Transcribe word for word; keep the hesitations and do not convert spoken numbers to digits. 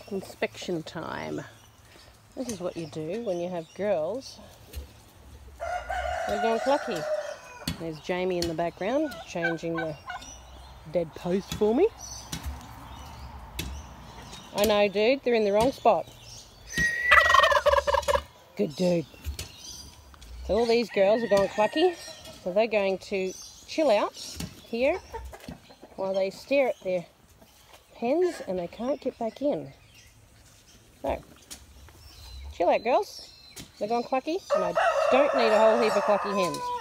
Inspection time. This is what you do when you have girls. They're going clucky. There's Jamie in the background changing the dead post for me. I know, dude, they're in the wrong spot. Good dude. So all these girls are going clucky. So they're going to chill out here while they stare at their hens and they can't get back in. So, chill out, girls. They're going clucky and I don't need a whole heap of clucky hens.